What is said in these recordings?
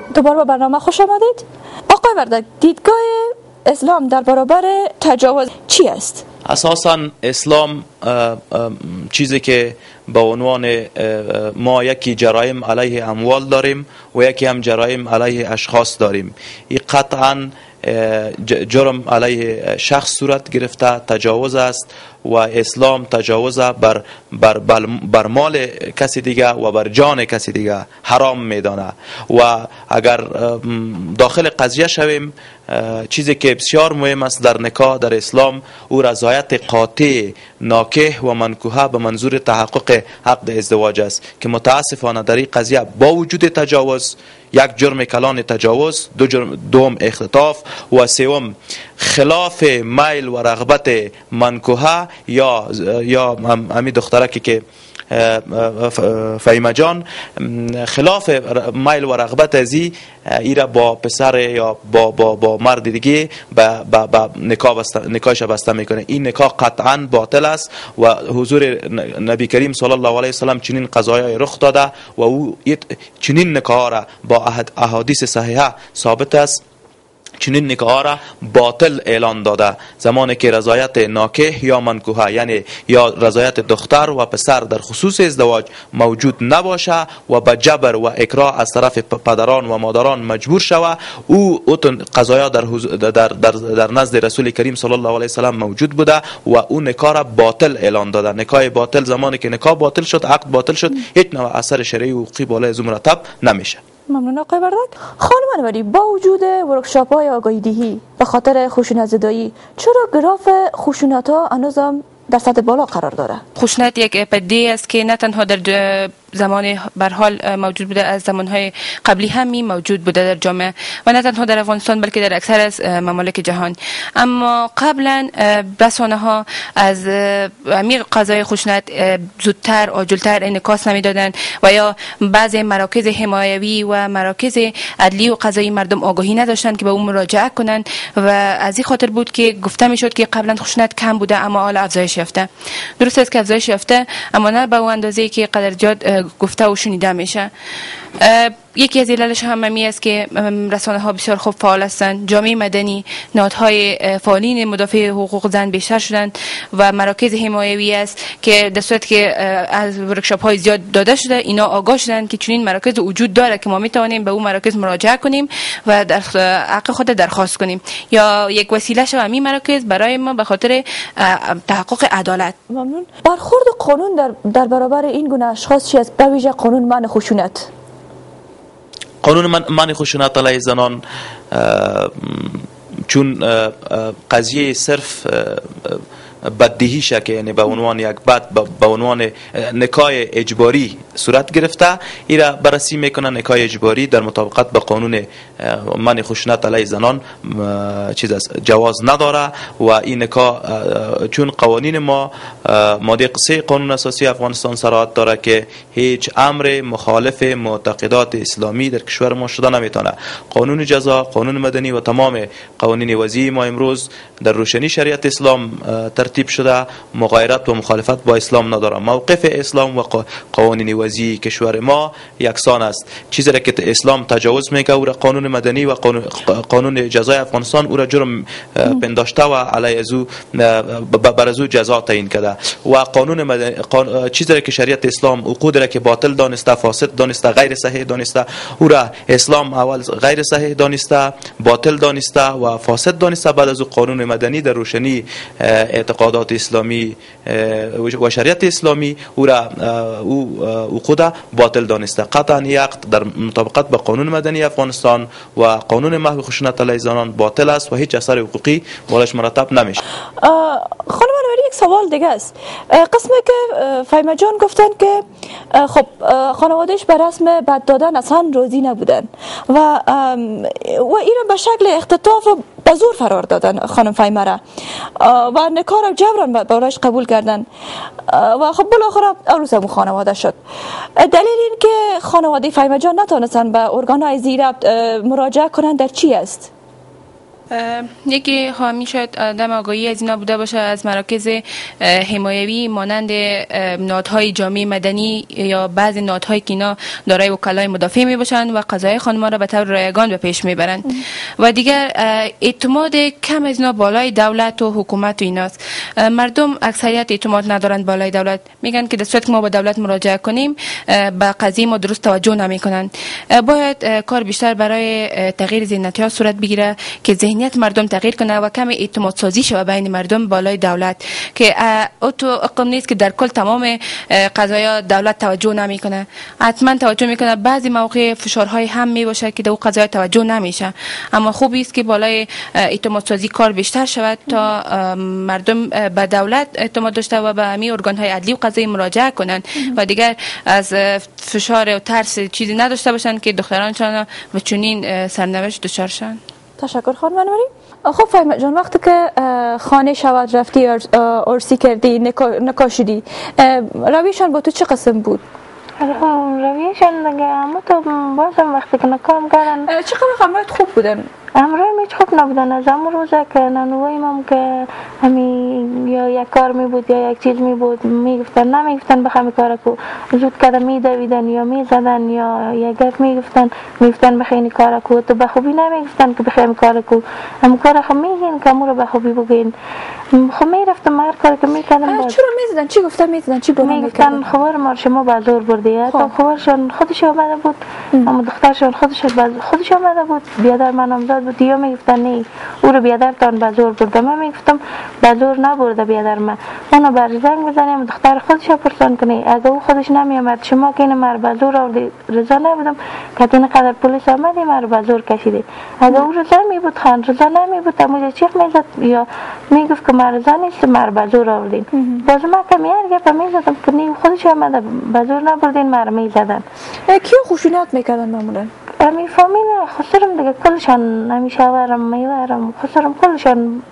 دوباره به برنامه خوش آمدید. آقای وردک، دیدگاه اسلام در برابر تجاوز چی است؟ اساساً اسلام چیزی که به عنوان ما یکی جرایم علیه اموال داریم و یکی هم جرایم علیه اشخاص داریم. این قطعاً جرم علیه شخص صورت گرفته تجاوز است و اسلام تجاوز بر مال کسی دیگه و بر جان کسی دیگه حرام میدانه. و اگر داخل قضیه شویم، چیزی که بسیار مهم است در نکاح در اسلام او رضایت قاطع ناکح و منکوحه به منظور تحقق عقد ازدواج است که متاسفانه در این قضیه با وجود تجاوز، یک جرم کلان تجاوز، دوم اختطاف و سوم خلاف میل و رغبت منکوحه یا امی دخترکی که فهیمه جان خلاف میل و رغبت ازی ایره با پسر یا با مرد دیگه با نکاحش بسته میکنه. این نکاح قطعا باطل است و حضور نبی کریم صلی الله علیه وسلم چنین قضایای رخ داده و او چنین نکاح را با احادیث صحیحه ثابت است چنین نکاح را باطل اعلان داده زمانی که رضایت ناکح یا منکوحه یعنی یا رضایت دختر و پسر در خصوص ازدواج موجود نباشه و به جبر و اکراه از طرف پدران و مادران مجبور شوه، او قضایا در نزد رسول کریم صلی الله علیه وسلم موجود بوده و او نکاح را باطل اعلان داده. نکاح باطل زمانی که نکاح باطل شد، عقد باطل شد، هیچ نوع اثر شرعی و حقوقی بالای از مرتب نمیشه. ممنون آقای وردک. خانم انوری، با وجود ورکشاپ های آگاهی دهی به خاطر خشونت زدایی، چرا گراف خشونت ها هنوزم در سطح بالا قرار داره؟ خشونت یک پدیده است که نه تنها در زمان برحال موجود بوده، از زمانهای قبلی همی موجود بوده در جامعه و نه تنها در افغانستان بلکه در اکثر از ممالک جهان. اما قبلا رسانه ها از امیر قضای خشونت زودتر عاجلتر انعکاس نمیدادند و یا بعضی مراکز حمایوی و مراکز عدلی و قضایی مردم آگاهی نداشتند که به اون مراجعه کنند و از این خاطر بود که گفته میشد که قبلا خشونت کم بوده اما حالا افزایش یافته. درست است که افزایش یافته اما نه به اون اندازه‌ای که قدر زیاد گفته و شنیده میشه. یکی از عللش هم همی است که رسانه ها بسیار خوب فعال هستند، جامعه مدنی، نهادهای فعالین مدافع حقوق زن بیشتر شدند و مراکز حمایوی است که در صورت که از ورکشاپ های زیاد داده شده اینا آگاه شدند که چنین مراکز وجود داره که ما میتوانیم به اون مراکز مراجعه کنیم و در حق خود درخواست کنیم یا یک وسیله شو همین مراکز برای ما به خاطر تحقق عدالت. ممنون. برخورد قانون در برابر این گونه اشخاص چی است؟ به ویژه قانون منع خشونت. قانون منع خشونت علیه زنان چون قضیه صرف بددهی که یعنی به عنوان یک به عنوان نکاح اجباری صورت گرفته، ایرا بررسی میکنن نکاح اجباری در مطابقت به قانون منع خشونت علیه زنان چیز است، جواز نداره و این نکاح چون قوانین ما ماده 3 قانون اساسی افغانستان صراحت داره که هیچ امر مخالف معتقدات اسلامی در کشور ما شده نمیتونه. قانون جزا، قانون مدنی و تمام قوانین وضعی ما امروز در روشنی شریعت اسلام ترتیب شده، مغایرت و مخالفت با اسلام نداره. موقف اسلام و قوانین وضعی کشور ما یکسان است. چیزی را که اسلام تجاوز میکنه او را قانون مدنی و قانون جزای افغانستان او را جرم پنداشته و علیه ازو بر ازو جزا تعیین کرده و قانون مدنی چیزی را که شریعت اسلام عقود را که باطل دانسته، فاسد دانسته، غیر صحیح دانسته، او را اسلام اول غیر صحیح دانسته، باطل دانسته و فاسد دانسته، بعد از قانون مدنی در روشنی اعتقادات اسلامی و شریعت اسلامی او را عقود باطل دانسته. قطعا یک در مطابقت با قانون مدنی افغانستان و قانون محو خشونت علیه زنان باطل است و هیچ اثر حقوقی بالش مرتب نمیشه. خانم انوری، یک سوال دیگه است. قسمی که فهیمه جان گفتن که خب خانوادهش به رسم بد دادن اصلا راضی نبودن و این به شکل اختطاف و به زور فرار دادن خانم فهیمه را و نکاح را جبران برایش قبول کردن و خب بالاخره عروس همون خانواده شد. دلیل این که خانواده فهیمه جان نتونستن به ارگان‌های زیر مراجعه کنن در چی است؟ یکی خواهمی شاید عدم آگاهی از اینا بوده باشه، از مراکز حمایوی مانند نهادهای جامعه مدنی یا بعضی نهادهایی که اینا دارای وکلای مدافع می باشند و قضایای خانما را به طور رایگان به پیش می برند. و دیگر اعتماد کم از اینا بالای دولت و حکومت و ایناست. مردم اکثریت اعتماد ندارند بالای دولت، میگن که در صورت که ما به دولت مراجعه کنیم به قضیه ما درست توجه نمی کنند. باید کار بیشتر برای تغییر ذهنیت ها صورت بگیره که ذهنیت مردم تغییر کنه و کم اعتماد سازی شود بین مردم بالای دولت، که تو اقم نیست که در کل تمام قضایا دولت توجه نمیکنه، حتما توجه میکنه. بعضی موقع فشارهای هم می باشه که در قضایا توجه نمیشه، اما خوبی است که بالای اعتماد سازی کار بیشتر شود تا مردم به دولت اعتماد داشته و به همین ارگان های عدلی و قضایی مراجعه کنند و دیگر از فشار و ترس چیزی نداشته باشند که دخترانشان و چنین سرنوشت دچار شوند. تشکر خانم انوری. خب فاطمه جان، وقتی که خانه شود رفتی عرسی کردی نکاح شدی، رویشان با تو چه قسم بود؟ رویشان دیگه اما تو بازم وقتی که نکاح کردن چقدر همراهت خوب بودن؟ امروز میچ خوب نبودن. از همون روزه که نانویم هم که همین یا یک کار می بود یا یک چیز می بود میگفتن نمیگفتن بخوام کار کو، زود کده میدویدن یا میزدن یا یک گپ میگفتن بخین کار کو، تو بخوبی نمیگفتن که بخوام کار کو، هم کار خو میگین که امور بخوبی بگین. خو میرفتم هر کاری که میکردم. چرا میزدن؟ چی گفتن میزدن؟ چی گفتن؟ میگفتن خبر ما شما بازور بردی. تا خبرشون خودش آمده بود، اما دخترشون خودش آمده بود، بیادر من آمده بود. یا میگفتن نه او رو بیادر تان بازور برده. من میگفتم بازور نبرده بیادر من، اونو بر زنگ بزنیم دختر خودش پرسان کنه. اگه او خودش نمیامد شما که این مر بازور آوردی رضا نبودم که تو قدر پلیس آمدی مر بازور کشیدی. اگه او رضا می بود خان رضا نمی بود اموجه چیخ میزد یا میگفت که مر رضا نیست مر بازور آوردین. باز من کمی گپ میزدم که نه خودش آمده بازور نبردین مر میزدن. کیو خشونت میکردن معمولا؟ امی فامیل خسرم دیگه کلشان همیشاورم میوارم خسرم کلشان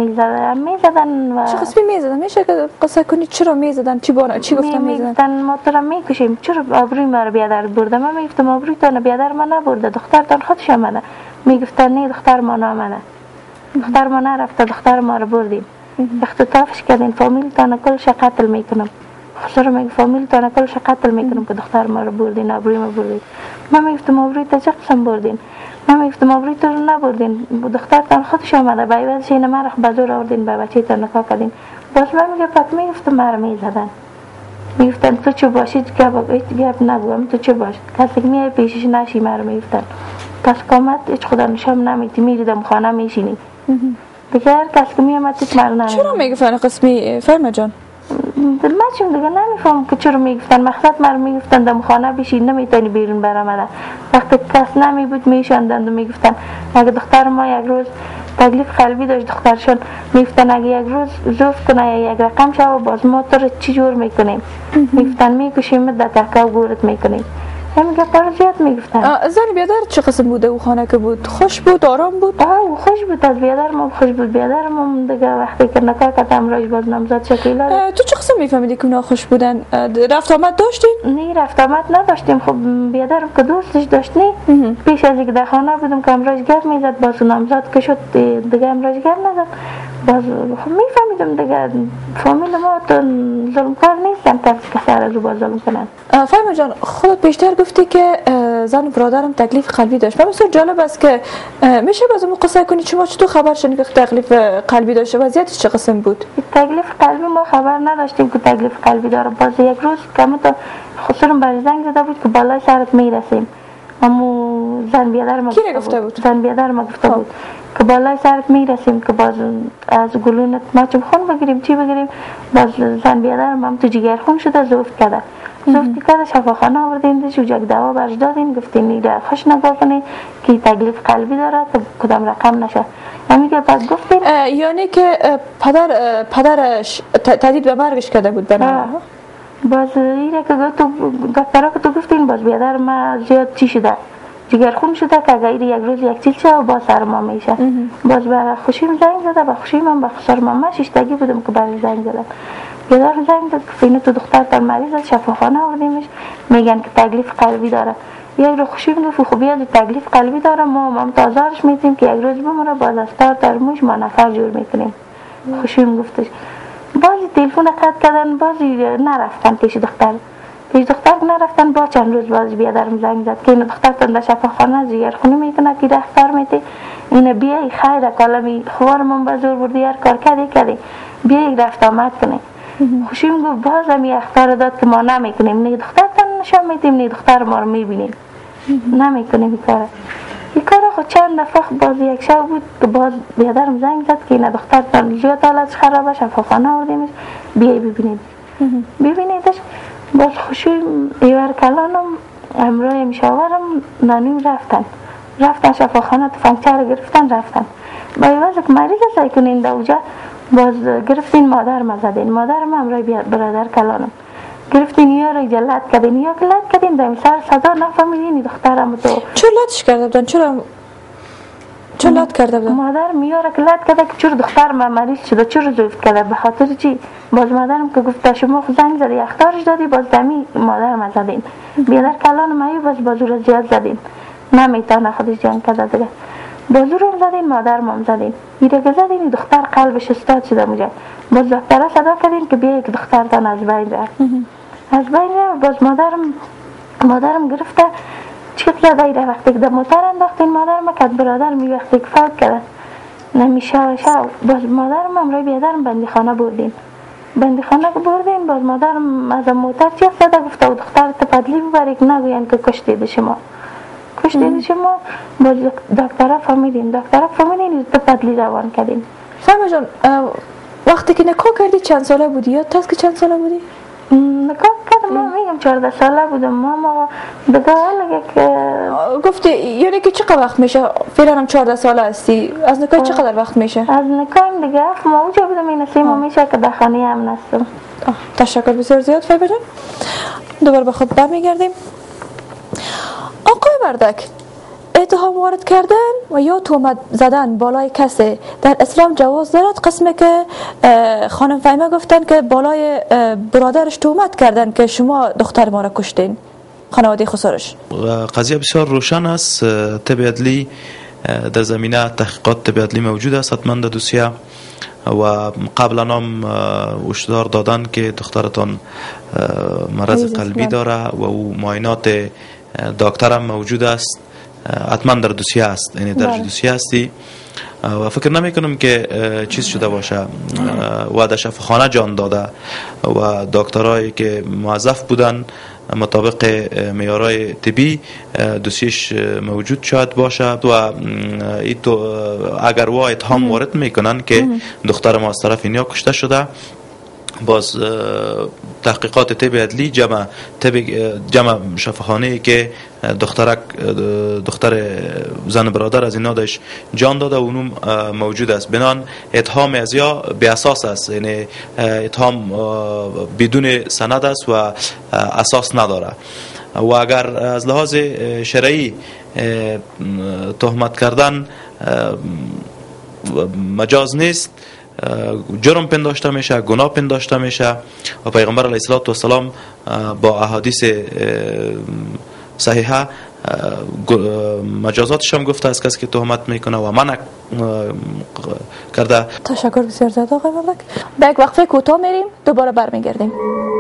میزدن و چه قسمی میزدن؟ میشه که قصه کنی چرا میزدن؟ چی گفتن میزدن؟ ما تو را میکشیم. چرا آبروی ما رو بیادر برده؟ من میگفتم آبروی تو بیادر ما نبرده، دخترتان خودش آمده. میگفتن نه دختر ما نامده، دختر ما نرفته، دختر ما رو بردیم. اختطافش کردین، فامیل تان کلش قتل میکنم. خسرم میگه فامیل تان کلش قتل میکنم که دختر ما رو بردین، آبروی ما بردین. من میگفتم آبروی تو چه قسم بردین؟ من میگفتم آبروی تو رو نبردین، دخترتان خودش آمده به عوضش این مرخ بازور آوردین به بچه تان نکاح کردین. باز من میگه پس میگفتم مرا میزدن. میگفتن تو چه باشید گپ نگویم، تو چه باش کسی که میای پیشش نشی مرا میگفتن. پس کامت هیچ خدا نشام نمیدی، میریدم خانه میشینی دیگه. هر کس که میامد هیچ مرا نمیدی. چرا میگفتن قسمی فرما جان؟ من چون دیگه نمیفهم که چرا میگفتن. مقصد مرا میگفتن دم خانه بشی نمیتونی بیرون برآمده. وقتی کس نمی بود میشاندند و میگفتن اگه دختر ما یک روز تکلیف قلبی داشت دخترشون میگفتن اگه یک روز زوف کنه یا یک رقم شو باز ما تو رو چی جور میکنیم؟ میگفتن میکشیم در تکه و گورت میکنیم. همین گپا رو زیاد میگفتن. زن بیادر چه قسم بوده؟ او خانه که بود خوش بود، آرام بود؟ خوش بود. از بیادر ما خوش بود. بیادر ما دیگه وقتی که نکاح کردم راج باز نامزد شکیلا. تو چه قسم میفهمیدی که اونا خوش بودن؟ رفت آمد داشتین؟ نه رفت آمد نداشتیم. خب بیادرم که دوستش داشت نه. پیش از اینکه در خانه بودم که امراج گپ میزد، باز نامزد که شد دیگه امراج گپ نزد. باز خب میفهمیدم دیگه فامیل ما تو ظلمکار نیستن که سر از باز ظلم کنن. فاطمه جان خودت بیشتر گفتی که زن و برادرم تکلیف قلبی داشت. بسیار جالب است که میشه بازم قصه کنی شما چطور خبر شدین که تکلیف قلبی داشته؟ وضعیتش چه قسم بود؟ تکلیف قلبی ما خبر نداشتیم که تکلیف قلبی داره. باز یک روز که تو خسرم برای زنگ زده بود که بالای سرت میرسیم. امو زن بیادر ما گفته بود؟ زن بیادر ما گفته بود که بالای سرت میرسیم که باز از گلونت ما چون خون بگیریم چی بگیریم. باز زن بیادر ما تو جگر خون شده زفت کرده. زفتی کرده شفاخانه آوردیم دیش و جگ دوا برش دادیم. گفتیم نیده خوش نگاه کنی که تکلیف قلبی داره که کدام رقم نشه. همین که بعد گفتیم یعنی که پدرش تهدید به مرگش کرده بود بنا. باز ایره که دکترها که تو گفتین باز بیادر ما زیاد چی شده جگر خون شده که اگر یک روز یک چیز شه و باز سر ما میشه. باز برای خوشیم زنگ زده. با خوشیم من با خسر ماما شیشتگی بودم که برای زنگ زده. بیادر زنگ زد که فینه تو دختر تان مریض است شفاخانه آوردیمش. میگن که تکلیف قلبی داره. یک رو خوشی میگفت خب بیاد تکلیف قلبی داره، ما تازارش میتیم که یک روز بمونه، باز از ترموش ما نفر جور میکنیم. خوشی میگفتش. بعضی تلفن قطع کردن، بعضی نرفتن پیش دختر نرفتن. با چند روز باز بیادرم زنگ زد که این دختر تن در شفاخانه جگرخونی میکنه که دختر میته، این بیایی خیر کلمی خوارمون بزرگ بردی، هر کار کردی بیایی رفت آمد کنه. خوشی میگفت باز هم یه اختار داد که ما نمیکنیم، نه دختر تن نشان میدیم، نه دختر ما رو میبینیم، نمیکنیم این کار خود. چند دفعه باز یک شب بود که باز بیادرم زنگ زد که این دختر تن زیاد حالت خرابه، شفاخانه آوردیمش، بیایی ببینیدش. باز خوشی ایور کلانم امروی مشاورم نانیم رفتن شفاخانه، تفنگچه گرفتن رفتن. با ایوازه که مریض سعی کنین دوجه، باز گرفتین مادرم امروی برادر کلانم گرفتین یا را جلت کردین دایم سر صدا نفهمیدین دخترم تو چرا لطش کرده بودن؟ چرا لط کرده بودن؟ مادر میاره که لط کرده که چرا دختر ما مریض شده، چرا زفت کرده، به خاطر چی؟ باز مادرم که گفته شما زنگ زدی اختارش دادی، باز دمی مادرم زدین، بیادر کلانم ایو باز رو زیاد زدین، نمیتونه خودش جان کرده دیگه، بازورم زدین، مادرم زدین، ایره که زدین دختر قلبش استاد شده موجه. باز دختره صدا کردین که بیا یک دختر تان از بین رفت. باز مادرم گرفته چیت زده ایره، وقتی که در موتر انداختین مادرم که برادرم وقتی که فوت کرده نمیشه. باز مادرم امروی بیادرم بندیخانه بردین، باز مادرم از موتر چیت زده گفته و دختر تپدلی ببری که نگوین که کشتید شما. باز دکترها فهمیدین تپدلی روان کردین. فهمه جان وقتی که نکاح کردی چند ساله بودی؟ یاد هست که چند ساله بودی؟ نکاح کردم ما میگم 14 ساله بودم. ما دیگه حالا که گفتی یعنی که چقدر وقت میشه؟ فعلا هم 14 ساله هستی، از نکاح چقدر وقت میشه؟ از نکاح دیگه ما اونجا بودم، این سیما میشه که در خانه هم نستم. تشکر بسیار زیاد فایبه جان. دوباره به خود برمیگردیم. آقای بردک، اتهام وارد کردن و یا تهمت زدن بالای کسی در اسلام جواز دارد؟ قسمی که خانم فهیمه گفتن که بالای برادرش تهمت کردن که شما دختر ما را کشتین، خانواده خسارش. قضیه بسیار روشن است. طب عدلی در زمینه تحقیقات طب عدلی موجود است حتما در دوسیه، و قبلا هم هشدار دادن که دخترتان مرض قلبی داره و او معاینات دکتر هم موجود است، حتما در دوسیه است، یعنی در دوسیه هستی و فکر نمی کنم که چیز شده باشه و در شفاخانه جان داده و دکترایی که موظف بودن مطابق معیارهای طبی دوسیش موجود شاید باشه و اگر وا اتهام وارد میکنن که دختر ما از طرف اینیا کشته شده، باز تحقیقات طب عدلی جمع شفاخانه‌ای که دختر زن برادر از اینا داشت جان داده و اونم موجود است. بنان اتهام از یا بی اساس است، یعنی اتهام بدون سند است و اساس نداره و اگر از لحاظ شرعی تهمت کردن مجاز نیست، جرم پنداشته میشه، گناه پنداشته میشه و پیغمبر علیه السلام با احادیث صحیحه مجازاتش هم گفته است کسی که تهمت میکنه و منع کرده. تشکر بسیار زیاد آقای مبارک. به یک وقفه کوتاه میریم، دوباره برمیگردیم.